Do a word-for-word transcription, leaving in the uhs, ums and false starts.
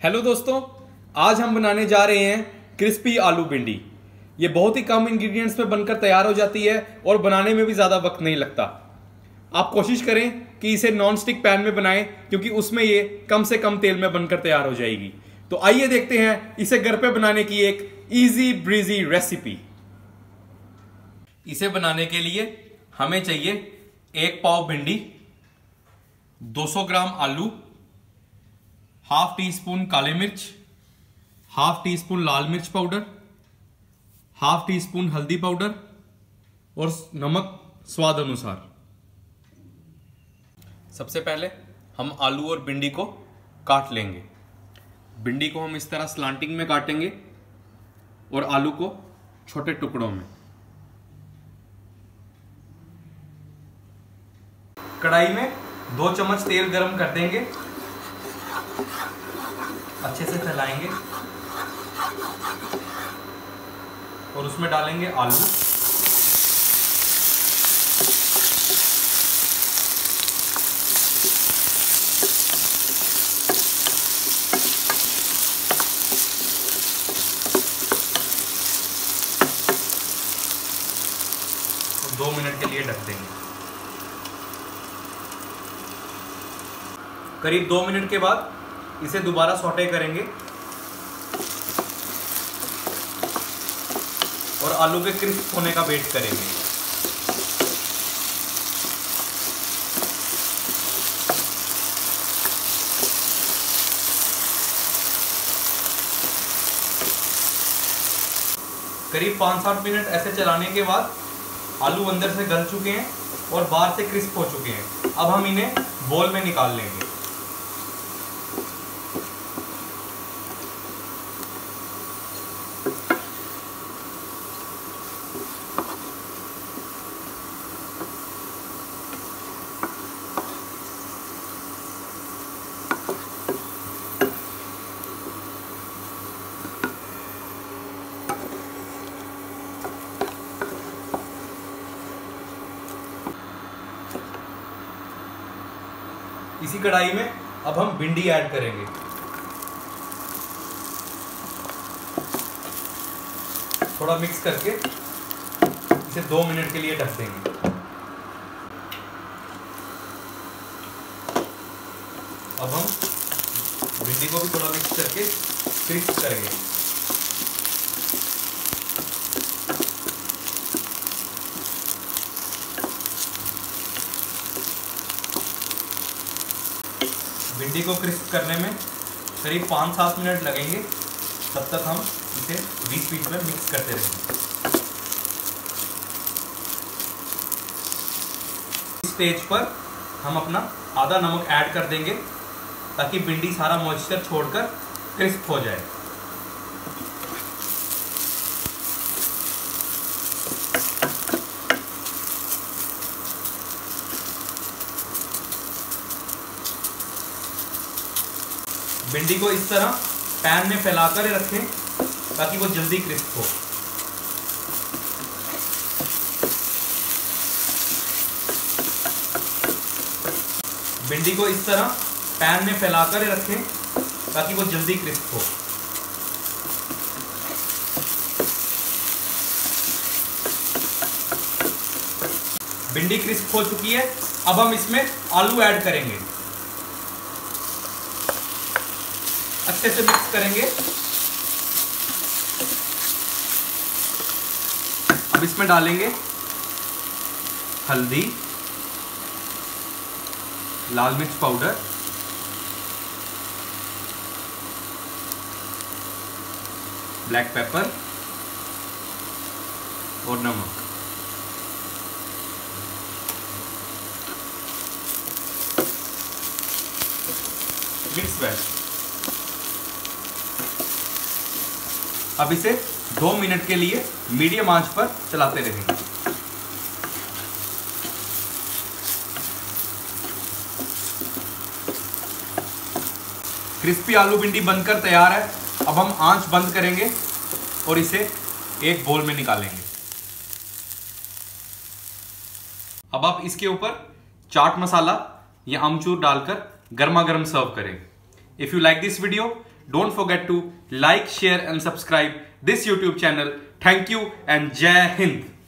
Hello दोस्तों, आज हम बनाने जा रहे हैं क्रिस्पी आलू भिंडी। ये बहुत ही कम इंग्रेडिएंट्स में बनकर तैयार हो जाती है और बनाने में भी ज़्यादा वक्त नहीं लगता। आप कोशिश करें कि इसे नॉन स्टिक पैन में बनाएं, क्योंकि उसमें ये कम से कम तेल में बनकर तैयार हो जाएगी। तो आइए देखते हैं इसे घर पे बनाने की एक इजी ब्रीजी रेसिपी। इसे बनाने के लिए हमें चाहिए एक पाव भिंडी, दो सौ ग्राम आलू, हाफ टी स्पून काली मिर्च, हाफ टी स्पून लाल मिर्च पाउडर, हाफ टी स्पून हल्दी पाउडर और नमक स्वाद अनुसार। सबसे पहले हम आलू और भिंडी को काट लेंगे। भिंडी को हम इस तरह स्लांटिंग में काटेंगे और आलू को छोटे टुकड़ों में। कढ़ाई में दो चम्मच तेल गरम कर देंगे, अच्छे से फैलाएंगे और उसमें डालेंगे आलू। और दो मिनट के लिए ढक देंगे। करीब दो मिनट के बाद इसे दोबारा सौटे करेंगे और आलू के क्रिस्प होने का वेट करेंगे। करीब पाँच सात मिनट ऐसे चलाने के बाद आलू अंदर से गल चुके हैं और बाहर से क्रिस्प हो चुके हैं। अब हम इन्हें बोल में निकाल लेंगे। इसी कढ़ाई में अब हम भिंडी ऐड करेंगे। थोड़ा मिक्स करके इसे दो मिनट के लिए ढक देंगे। अब हम भिंडी को भी थोड़ा मिक्स करके क्रिस्प करेंगे। भिंडी को क्रिस्प करने में करीब पाँच सात मिनट लगेंगे। तब तक हम इसे बीच बीच में मिक्स करते रहेंगे। इस स्टेज पर हम अपना आधा नमक ऐड कर देंगे, ताकि भिंडी सारा मॉइस्चर छोड़कर क्रिस्प हो जाए। भिंडी को इस तरह पैन में फैलाकर रखें ताकि वो जल्दी क्रिस्प हो। भिंडी को इस तरह पैन में फैलाकर रखें ताकि वो जल्दी क्रिस्प हो। भिंडी क्रिस्प हो चुकी है। अब हम इसमें आलू ऐड करेंगे। अच्छे से मिक्स करेंगे। अब इसमें डालेंगे हल्दी, लाल मिर्च पाउडर, ब्लैक पेपर और नमक। Mix well. अब इसे दो मिनट के लिए मीडियम आंच पर चलाते रहेंगे। क्रिस्पी आलू भिंडी बनकर तैयार है। अब हम आंच बंद करेंगे और इसे एक बोल में निकालेंगे। अब आप इसके ऊपर चाट मसाला या आमचूर डालकर गर्मा गर्म सर्व करें। If you like this video, Don't forget to like, share and subscribe this YouTube channel. Thank you and Jai Hind.